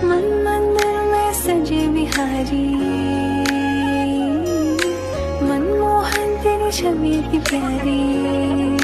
मन मंदिर में सजे बिहारी, मनमोहन तेरी छवि की प्यारी।